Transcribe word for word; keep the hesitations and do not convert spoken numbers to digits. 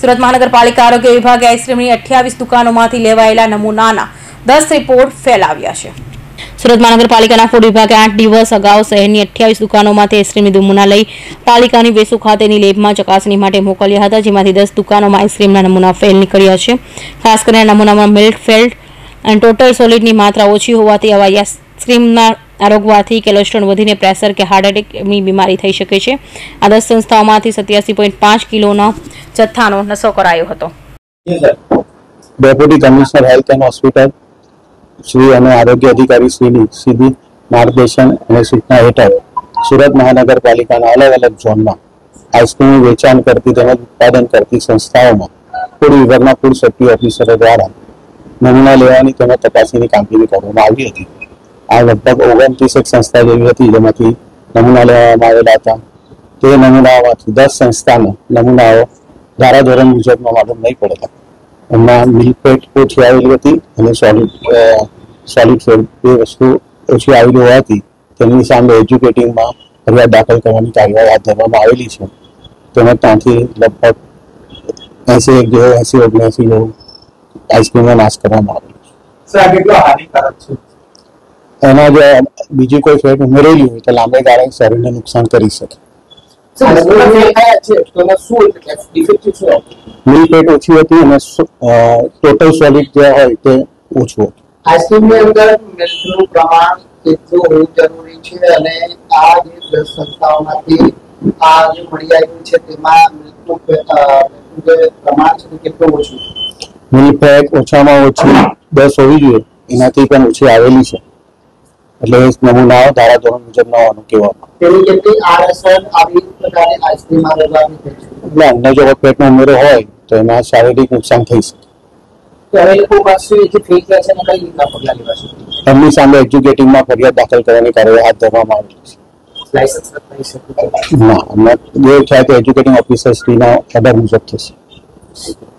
સુરત મહાનગરપાલિકા આરોગ્ય વિભાગે આઈસ્ક્રીમની અઠ્યાવીસ દુકાનોમાંથી લેવાયેલા નમૂનાના દસ રિપોર્ટ ફેલ આવ્યા છે। સુરત મહાનગરપાલિકાના ફૂડ વિભાગે આઠ દિવસ અગાઉ શહેરની અઠ્યાવીસ દુકાનોમાંથી આઈસ્ક્રીમની નમૂના લઈ પાલિકાની વેસુ ખાતેની લેબમાં ચકાસણી માટે મોકલ્યા હતા, જેમાંથી દસ દુકાનોમાં આઈસ્ક્રીમના નમૂના ફેલ નીકળ્યા છે। ખાસ કરીને નમૂનામાં મિલ્ક ફેલ્ટ અને ટોટલ સોલિડની માત્રા ઓછી હોવાથી આવા આઈસ્ક્રીમના આરોગવાથી કોલેસ્ટ્રોલ વધીને પ્રેશર કે હાર્ટ એટેકની બીમારી થઈ શકે છે। આ દસ સંસ્થાઓમાંથી સત્યાસી પોઈન્ટ પાંચ કિલોના જથ્થાનો નશો કરાયો હતો। Deputy commissioner health and hospital Shri અને આરોગ્ય અધિકારી શ્રીની સીધી માર્ગદર્શન અને સૂચના હેઠળ સુરત મહાનગરપાલિકાના અલગ અલગ ઝોનમાં આઈસ્ક્રીમનું વેચાણ કરતી તેમજ ઉત્પાદન કરતી સંસ્થાઓમાં ફૂડ વિભાગના ફૂડ સેફ્ટી ઓફિસરો દ્વારા નમૂના લેવાની તેમજ તપાસણીની કામગીરી કરવામાં આવી હતી। આ લગભગ ઓગણત્રીસ એક સંસ્થા જેવી હતી જેમાંથી નમૂના લેવામાં આવેલા હતા। તે નમૂનાઓમાંથી દસ સંસ્થાના નમૂનાઓ ધારાધોરણ મુજબનો માલુમ નહીં પડેલા। એમાં મિલ્ક ફેટ ઓછી આવેલી હતી અને સોલિડ સોલિડ ફેટ એ વસ્તુ ઓછી આવેલી હોવાથી તેની સામે એજ્યુકેટિંગમાં ફરિયાદ દાખલ કરવાની કાર્યવાહી હાથ ધરવામાં આવેલી છે। તેમજ ત્યાંથી લગભગ એસી એક જેવો એસી ઓગણસી જેવું આઈસ્ક્રીમનો નાશ કરવામાં આવેલો છે। એના જો બીજી કોઈ ફેટ ઉમેરેલી હોય તો લાંબે ગાળે શરીરને નુકસાન કરી શકે। મિલ્ક ફેટ ઓછી હતી અને ટોટલ સોલિડ જે હોય તે ઓછું હતું। આઈસ્ક્રીમની અંદર મિલ્કનું પ્રમાણ કેટલું હોવું જરૂરી છે અને આ જે દસ સંસ્થાઓમાંથી આ જે મળી આવ્યું છે તેમાં મિલ્કનું પ્રમાણ છે કેટલું ઓછું છે? મિલ્ક ફેટ ઓછામાં ઓછી દસ હોવી જોઈએ, એનાથી પણ ઓછી આવેલી છે, એટલે નમૂનાઓ ધારાધોરણ મુજબ ન હોવાનું કહેવામાં। તેની કેટલી આડઅસર આવી પ્રકારની આઈસ્ક્રીમ આરોગવાની થઈ છે? એટલે અંદર જો પેટનો ઉમેરો હોય તો એમાં શારીરિક નુકસાન થઈ શકે। તો હવે લોકો પાસેથી ફી લે છે અને કઈ રીતના પગલાં લેવા છે? એમની સામે એજ્યુકેટિંગમાં ફરિયાદ દાખલ કરવાની કાર્યવાહી હાથ ધરવામાં આવેલી છે। લાયસન્સ થઈ શકે ના, જે થાય તે એજ્યુકેટિંગ ઓફિસર શ્રીના ઓર્ડર મુજબ થશે।